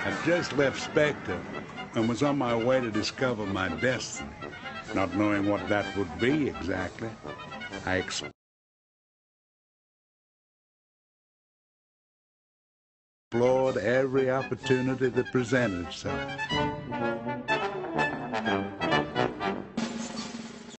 I just left Spectre and was on my way to discover my destiny. Not knowing what that would be exactly, I explored every opportunity that presented itself.